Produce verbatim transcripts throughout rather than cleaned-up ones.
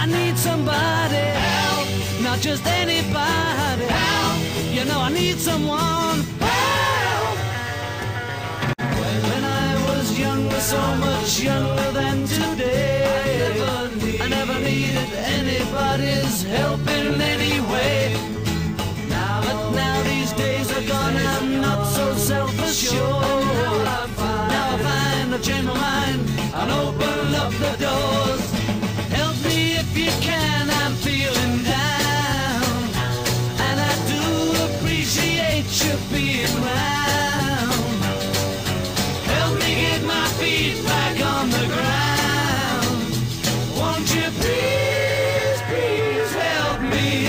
I need somebody help, not just anybody help. You know I need someone help. When I was younger, so much younger than today, I never, need, I never needed anybody's help in any way. Now, but now these days are gone, I'm not so self-assured. Now I find, now I find I've changed my mind and open up the doors. Help me if you can, I'm feeling down, and I do appreciate you being round. Help me get my feet back on the ground. Won't you please, please help me?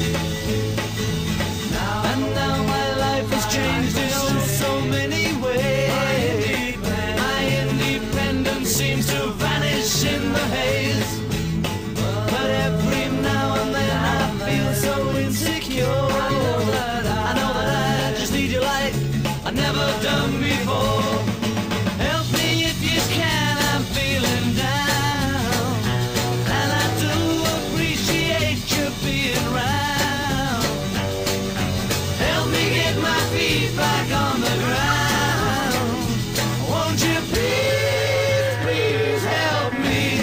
Now, and now my life has changed in oh so many ways. My independence seems to vanish in the haze. But every now and then I feel so insecure. I know that I, I, know that I just need you like I've never done before. Help me if you can, I'm feeling down, and I do appreciate you being round. Help me get my feet back on the ground. Won't you please, please help me?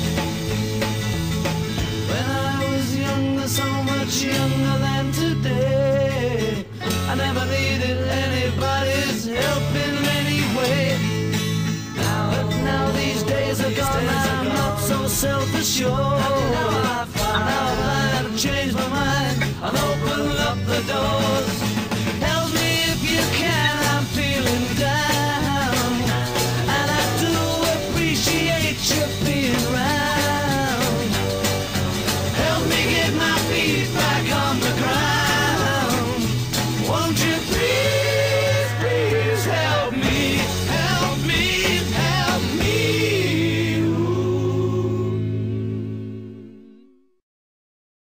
When I was younger, so much younger than today, I never needed anybody's help in any way. Now, but now these days are gone, I'm not so self-assured.